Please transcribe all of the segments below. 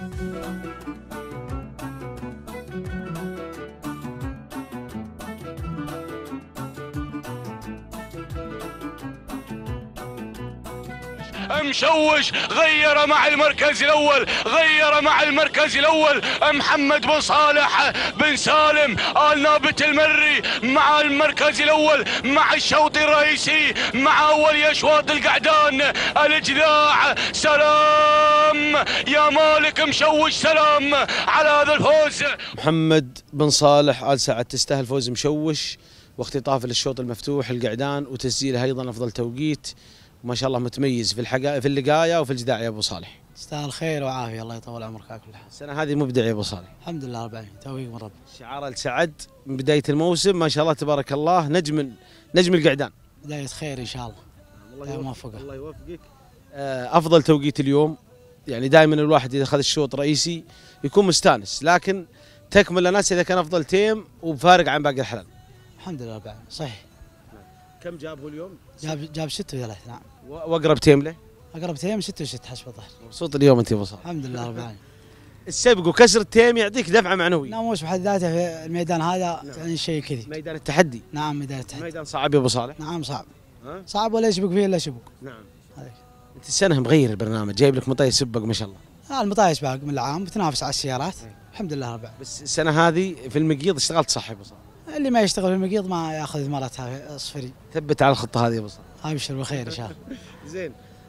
مشوش غير مع المركز الاول، غير مع المركز الاول محمد بن صالح بن سالم آل نابت المري مع المركز الاول، مع الشوط الرئيسي، مع اول اشواط القعدان الجذاع. سلام يا مالك مشوش، سلام على هذا الفوز. محمد بن صالح آل سعد تستاهل فوز مشوش، واختطاف للشوط المفتوح القعدان وتسجيله ايضا افضل توقيت، ما شاء الله متميز في اللقايه وفي الجداع يا ابو صالح. تستاهل خير وعافيه، الله يطول عمرك على كل حال. السنه هذه مبدع يا ابو صالح. الحمد لله رب العالمين، توفيق من رب. شعار السعد من بدايه الموسم ما شاء الله تبارك الله، نجم القعدان. بدايه خير ان شاء الله. الله يوفقك. الله يوفقك. افضل توقيت اليوم، يعني دائما الواحد اذا اخذ الشوط رئيسي يكون مستانس، لكن تكمل الناس اذا كان افضل تيم وفارق عن باقي الحلال. الحمد لله رب العالمين، صحيح. كم جابه اليوم؟ جاب 6 و3. نعم. واقرب تيم له؟ اقرب تيم 6 و6 حسب الظهر. مبسوط اليوم انت يا ابو صالح؟ الحمد لله رب العالمين. السبق وكسر التيم يعطيك دفعه معنويه. ناموس بحد ذاته في الميدان هذا. نعم. يعني شيء كذي. ميدان التحدي. نعم ميدان التحدي. ميدان صعب يا ابو صالح. نعم صعب. صعب ولا يسبق فيه الا شبك. نعم. هذيك. انت السنه مغير البرنامج، جايب لك مطاي سبق ما شاء الله. المطايس باق من العام بتنافس على السيارات. الحمد لله رب العالمين. بس السنه هذه في المقيض اشتغلت صح يا ابو صالح. اللي ما يشتغل في المقيض ما ياخذ ثمرتها صفري. ثبت على الخطه هذه يا ابو صالح. ابشر بالخير ان شاء الله. زين.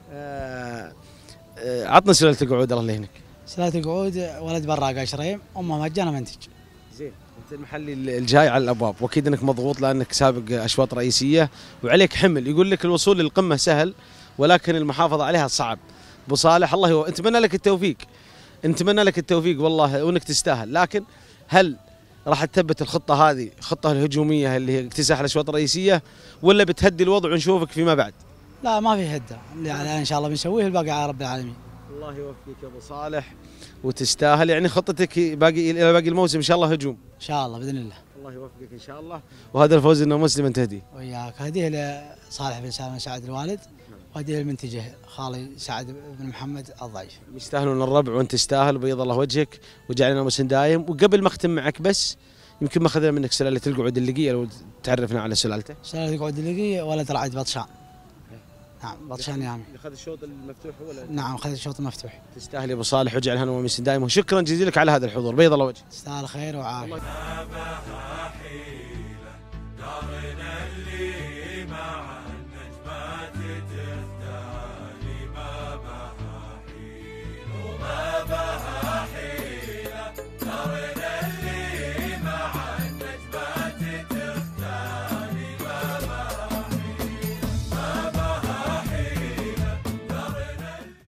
عطنا سلاله القعود الله يهنيك. سلاله القعود ولد براق شريم، امه مجانا منتج. زين، انت المحلي الجاي على الابواب، واكيد انك مضغوط لانك سابق اشواط رئيسيه وعليك حمل، يقول لك الوصول للقمه سهل ولكن المحافظه عليها صعب. ابو صالح الله نتمنى لك التوفيق، نتمنى لك التوفيق والله وانك تستاهل، لكن هل راح تثبت الخطه هذه، الخطه الهجوميه اللي هي اكتساح الاشواط الرئيسيه، ولا بتهدي الوضع ونشوفك فيما بعد؟ لا ما في هده، اللي علينا ان شاء الله بنسويه الباقي على رب العالمين. الله يوفقك يا ابو صالح وتستاهل، يعني خطتك باقي الى باقي الموسم ان شاء الله هجوم. ان شاء الله باذن الله. الله يوفقك ان شاء الله، وهذا الفوز انه مسلم تهديه. وياك، هديه لصالح بن سالم سعد الوالد، وهديه للمنتجه خالي سعد بن محمد الضعيف. يستاهلون الربع وانت تستاهل، وبيض الله وجهك وجعلنا مسن دايم. وقبل ما اختم معك بس يمكن ما اخذنا منك سلاله القعود اللقيه، لو تعرفنا على سلالته. سلاله القعود اللقيه ولد رعد بطشان. نعم بطشان يامي. اخذ الشوط المفتوح ولا؟ نعم اخذ الشوط المفتوح. تستاهل يا ابو صالح، وجعل هنا ومسن دايم، وشكرا جزيلا على هذا الحضور، بيض الله وجهك. تستاهل خير وعافيه.